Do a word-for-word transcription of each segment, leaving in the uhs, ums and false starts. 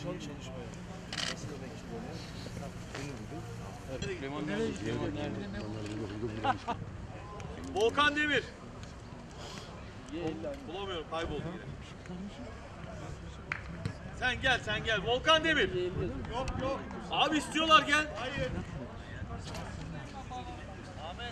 son çalışmaya. Nasıl bekliyorlar? Volkan Demir. Bulamıyorum, kayboldu yine. Sen gel, sen gel. Volkan Demir. Yok yok. Abi istiyorlar, gel. Hayır. Ahmet.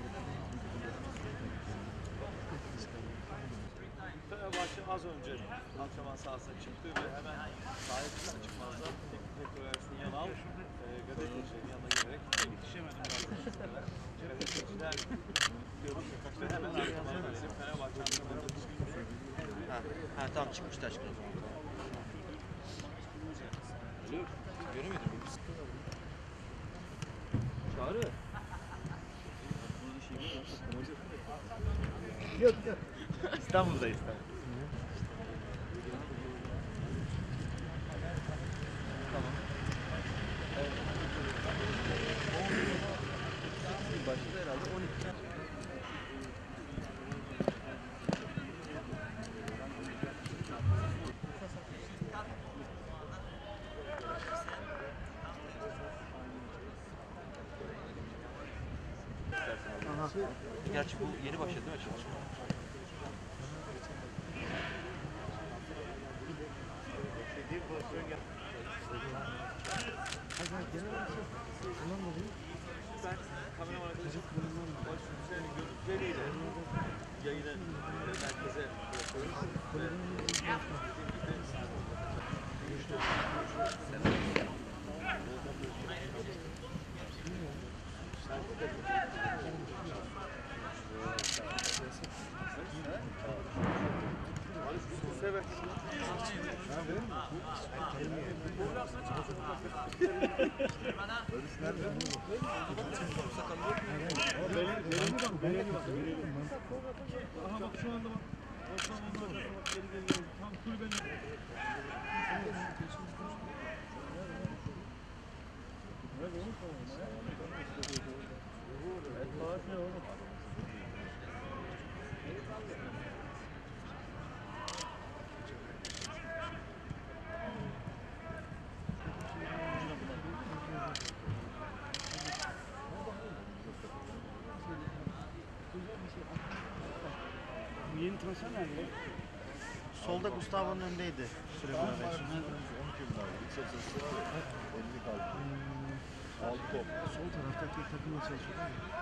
Fenerbahçe az önce antrenman sahasına çıktı ve hemen sahaya çıkar çıkmaz da teknik direktör Ersun Yanal e, gazetecilerin yanına gelerek yetişemedim. Gazeteciler görüşürken hemen antrenman bizim Fenerbahçe antrenmanı Ha, ha tamam çıkmıştı aşkım. Görüyor muydun? Çağrı. Yok yok. İstanbul'da İstanbul. Tamam. Evet. Başladı herhalde on iki. Aha. Gerçi bu yeni başladı değil mi çalışma? Ben kameraman arkadaşım başüstüne görüntüleriyle yayını merkeze bırakıyoruz. Sever. Aha bak şu anda bak. Ortam olmaz. Bak geri geri geri. Tam kulübenin. Yeni transfer nerede? Solda Gustavo'nun önündeydi. Süre on beraber. Sol taraftaki takımla çalışıyor.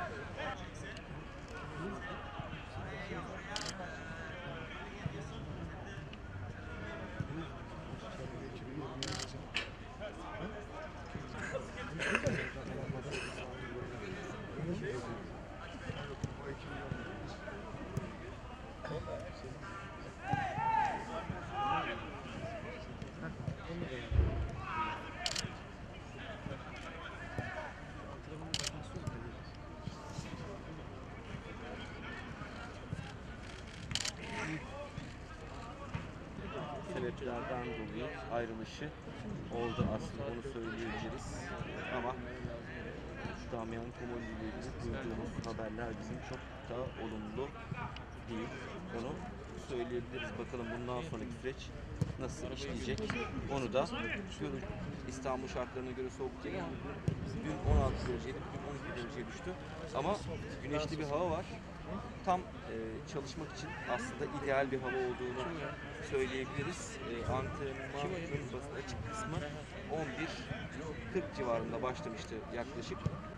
Sebeplerden dolayı ayrılışı oldu aslında, onu söyleyebiliriz. Ama Damian Komolli ile ilgili duyduğumuz haberler bizim çok da olumlu değil. Onu söyleyebiliriz. Bakalım bundan sonraki süreç nasıl işleyecek. Onu da görün. İstanbul şartlarına göre soğuk değil. Dün on altı dereceydi, bugün on iki dereceye düştü. Ama güneşli bir hava var. Tam e, çalışmak için aslında ideal bir hava olduğunu söyleyebiliriz. E, antrenmanın basın açık kısmı on bir kırk civarında başlamıştı yaklaşık.